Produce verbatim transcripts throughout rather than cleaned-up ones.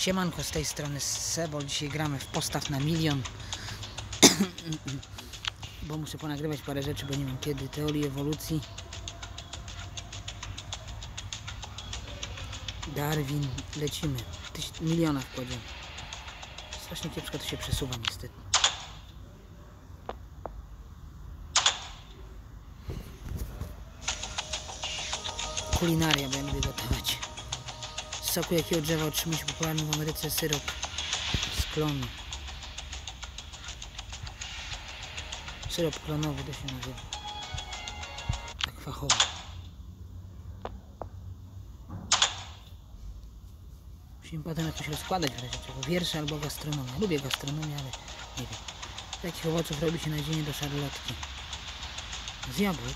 Siemanko, z tej strony Sebol. Dzisiaj gramy w Postaw na milion. Bo muszę ponagrywać parę rzeczy, bo nie mam kiedy. Teorii ewolucji. Darwin. Lecimy. Tyś, miliona wkładziemy. Strasznie kiepsko to się przesuwa niestety. Kulinaria, bo ja lubię gotować. Z soku jakiego drzewa otrzymuje się popularny w Ameryce syrop z klonu. Syrop klonowy to się nazywa. Tak fachowo. Musimy potem jakoś rozkładać w razie czego. Wiersze albo gastronomię. Lubię gastronomię, ale nie wiem. Z jakich owoców robi się nadzienie do szarlotki? Z jabłek.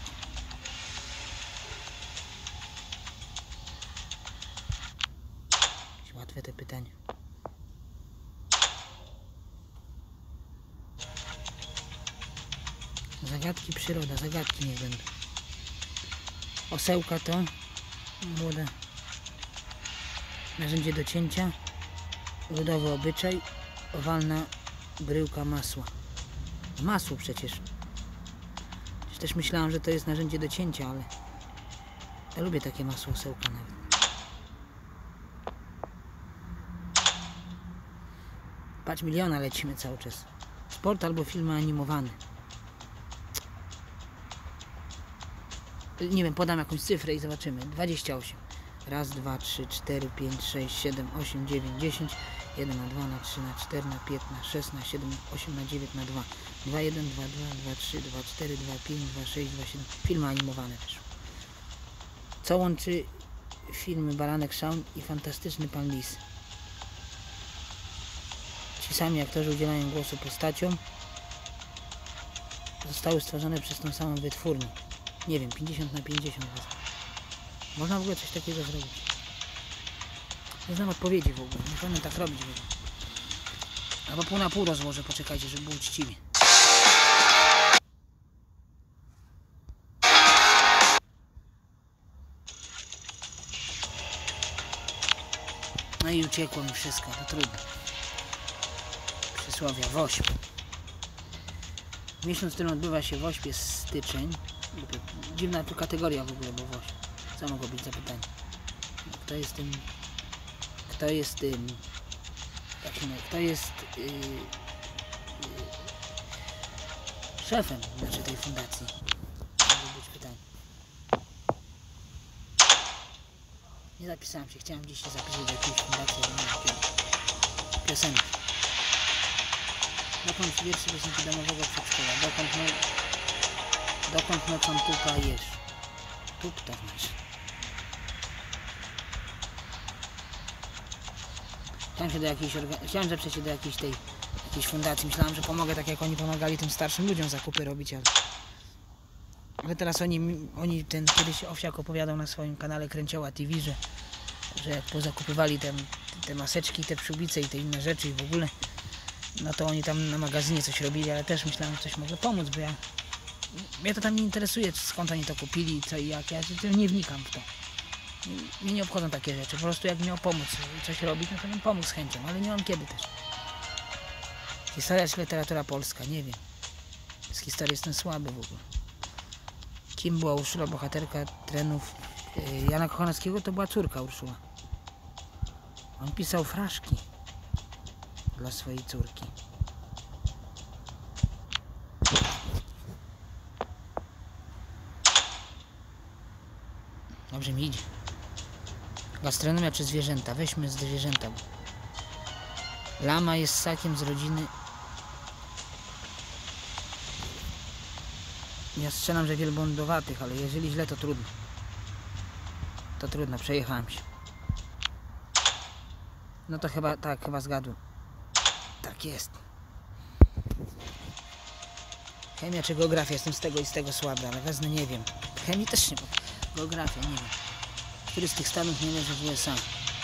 Łatwe te pytania. Zagadki przyroda, zagadki nie będą. Osełka to młoda. Narzędzie do cięcia. Ludowy obyczaj. Owalna bryłka masła. Masło przecież. Przecież też myślałam, że to jest narzędzie do cięcia, ale ja lubię takie masło osełka nawet. Patrz, miliona lecimy cały czas. Sport albo filmy animowane. Nie wiem, podam jakąś cyfrę i zobaczymy. dwadzieścia osiem. Raz, dwa, trzy, cztery, pięć, sześć, siedem, osiem, dziewięć, dziesięć. jeden na dwa, na trzy, na cztery, na pięć, na sześć, na siedem, osiem, na dziewięć, na dwa. dwa, jeden, dwa, dwa, dwa, trzy, dwa, cztery, dwa, pięć, dwa, sześć, dwa, siedem. Filmy animowane też. Co łączy filmy Baranek Shaun i Fantastyczny Pan Lis? Ci sami aktorzy udzielają głosu postaciom. Zostały stworzone przez tą samą wytwórnię. Nie wiem, pięćdziesiąt na pięćdziesiąt. Można w ogóle coś takiego zrobić. Nie znam odpowiedzi w ogóle. Nie powinien tak robić. Albo pół na pół rozłożę, poczekajcie, żeby było uczciwie. No i uciekło mi wszystko, to trudno. Przysłowia wośp. Miesiąc, w którym odbywa się wośp, jest styczeń. Dziwna tu kategoria w ogóle, bo wośp. Co mogło być zapytanie? Kto jest tym... Kto jest tym... Jak się nazywa? Kto jest... Yy, yy, szefem, znaczy tej fundacji? Może być pytanie. Nie zapisałem się. Chciałem dziś się zapisać do jakiejś fundacji, ale nie wiem. Piosenki. Dokąd wierszy piosenki domowego przedszkola? Dokąd, no, dokąd nocą tupa jesz? Tup to znaczy. Chciałem się do jakiejś orga... Chciałem zaprzeć się do jakiejś tej jakiejś fundacji. Myślałem, że pomogę tak jak oni pomagali tym starszym ludziom zakupy robić, ale, ale teraz oni, oni ten kiedyś Owsiak opowiadał na swoim kanale Kręcioła T V, że, że jak pozakupywali te, te maseczki, te przyłbice i te inne rzeczy i w ogóle, no to oni tam na magazynie coś robili, ale też myślałem, że coś może pomóc, bo ja mnie to tam nie interesuje, skąd oni to kupili, co i jak, ja nie wnikam w to. Mnie nie obchodzą takie rzeczy, po prostu jak miał pomóc coś robić, no to bym pomógł z chęcią, ale nie mam kiedy też. Historia czy literatura polska, nie wiem. Z historii jestem słaby w ogóle. Kim była Urszula, bohaterka trenów Jana Kochanowskiego? To była córka Urszula. On pisał fraszki dla swojej córki. Dobrze mi idzie. Gastronomia czy zwierzęta? Weźmy zwierzęta. Lama jest ssakiem z rodziny. Ja strzelam, że wielbłądowatych, ale jeżeli źle, to trudno. To trudno, przejechałem się. No to chyba, tak, chyba zgadłem. Tak jest. Chemia czy geografia? Jestem z tego i z tego słaby, ale wezmę, nie wiem. Chemii też nie, bo geografia, nie wiem. Który z tych stanów nie leży w U S A?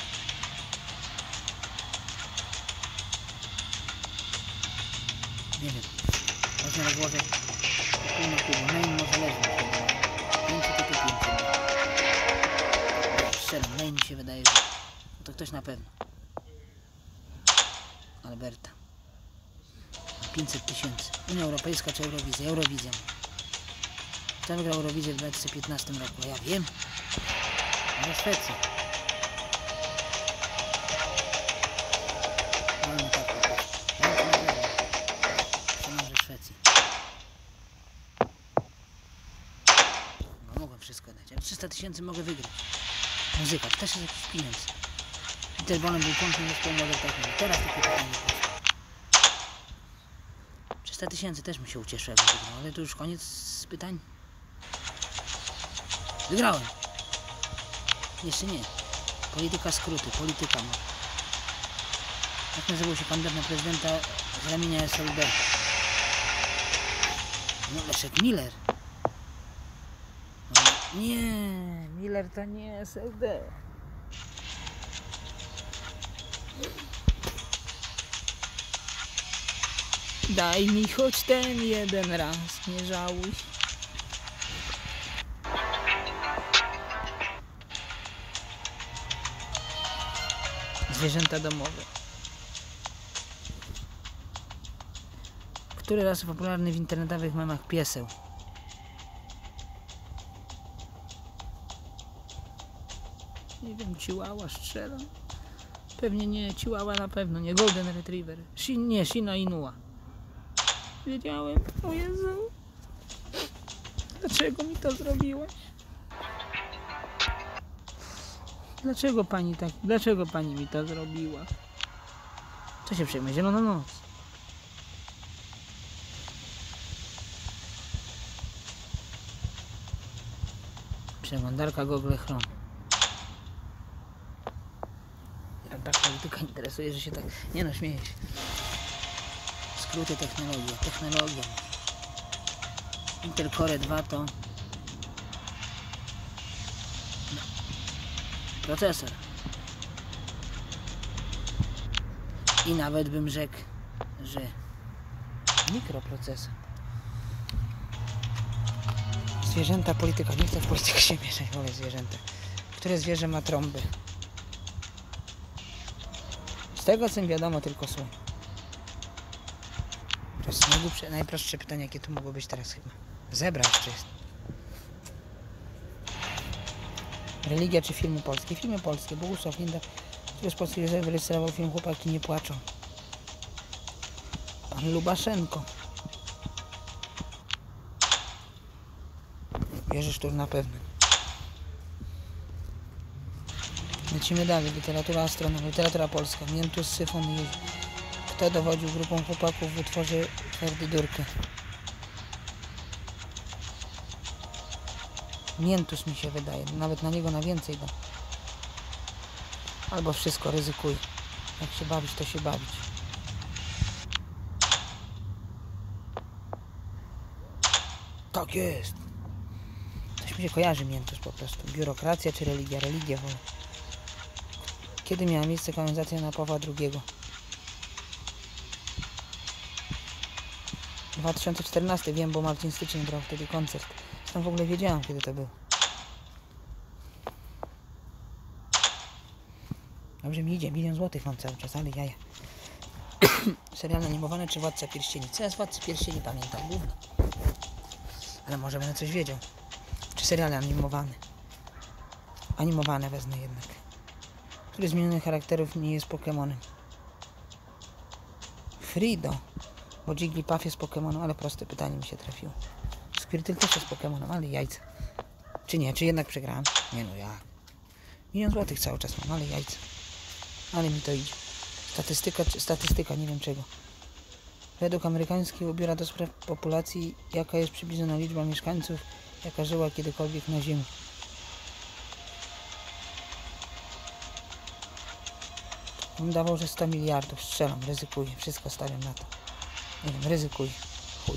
Nie wiem. Można rozłożyć pół na pół. Maine może leży. Pięciu to tu pięciu. Strzelam, Maine mi się wydaje, że to ktoś na pewno. Alberta. pięćset tysięcy. Unia Europejska czy Eurowizja? Eurowizja. Kto wygrał Eurowizję w dwa tysiące piętnastym roku? Ja wiem. Może Szwecja. Mamy tak po prostu. Ja to nie wiem. Trzymam, że Szwecji. No mogłem wszystko dać, ale trzysta tysięcy mogę wygrać. Muzyka, to też jest jakiś pieniądz. Peter Bonem był członkiem zespołu Modern Talking. Teraz takie pytanie jest. trzysta tysięcy też mi się ucieszyło, jakbym wygrał, ale to już koniec z pytań. Wygrałem. Jeszcze nie. Polityka skróty, polityka może. Jak nazywał się kandydat na prezydenta z ramienia S L D? No Leszek Miller. No, nie, Miller to nie S L D. Daj mi choć ten jeden raz, nie żałuj. Zwierzęta domowe. Który raz popularny w internetowych memach pieseł? Nie wiem, Chihuahua strzelam. Pewnie nie, Chihuahua na pewno, nie Golden Retriever. Shin, nie, Shina Inua. Wiedziałem, o Jezu. Dlaczego mi to zrobiłaś? Dlaczego pani tak, dlaczego pani mi to zrobiła? Co się przejmie? Zielona noc. Przeglądarka Google Chrome. Ja tak polityka interesuje, że się tak... Nie no, śmieję się. Skróty technologia. Technologia. Intel Core dwa to... No. Procesor. I nawet bym rzekł, że mikroprocesor. Zwierzęta, polityka. Nie chcę w politykę się mieszać, wolę zwierzęta. Które zwierzę ma trąby? Z tego co mi wiadomo, tylko słoń. To jest najgłupsze, najprostsze pytanie, jakie tu mogło być teraz chyba. Zebra jeszcze jest. Religia czy filmy polskie? Filmy polskie. Bogusław Linda, który z polskiej wyrejestrował film Chłopaki nie płaczą. Pan Lubaszenko. Wierzysz tu na pewno. Lecimy dalej. Literatura astronomia. Literatura polska. Miętus, Syfon i kto dowodził grupą chłopaków w utworze Twardy Durkę? Miętus mi się wydaje. Nawet na niego na więcej da. Albo wszystko, ryzykuj. Jak się bawić, to się bawić. Tak jest. Coś mi się kojarzy Miętus po prostu. Biurokracja czy religia? Religia wolę. Kiedy miała miejsce kanonizacja na Pawła drugiego? dwa tysiące czternasty, wiem, bo Marcin Styczeń grał wtedy koncert. Tam w ogóle wiedziałam, kiedy to był. Dobrze mi idzie, milion złotych mam cały czas, ale jaja. Serial animowane czy Władca Pierścieni? Co ja z Władcy Pierścieni pamiętam? Gówno. Ale może będę coś wiedział. Czy seriale animowane? Animowane wezmę jednak. Który z zmienionych charakterów nie jest Pokemonem? Frido. Bo Jigglypuff jest Pokemonem, ale proste pytanie mi się trafiło. Squirtle też jest Pokemonem, ale jajca. Czy nie? Czy jednak przegrałem? Nie no, ja. Milion złotych cały czas mam, ale jajca. Ale mi to idzie. Statystyka, statystyka, nie wiem czego. Według amerykańskiego biura do spraw populacji, jaka jest przybliżona liczba mieszkańców, jaka żyła kiedykolwiek na Ziemi? Bym dawał, że sto miliardów. Strzelam, ryzykuję. Wszystko stawiam na to. Nie wiem, ryzykuję. Chuj.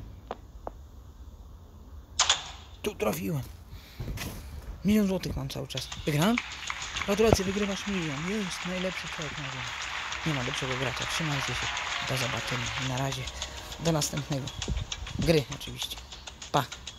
Tu trafiłem. Milion złotych mam cały czas. Wygrałem? Gratulacje, wygrywasz milion. Jest najlepszy człowiek na ziemi. Nie ma lepszego gracza. Trzymajcie się. Do zobaczenia. Na razie. Do następnego. Gry oczywiście. Pa.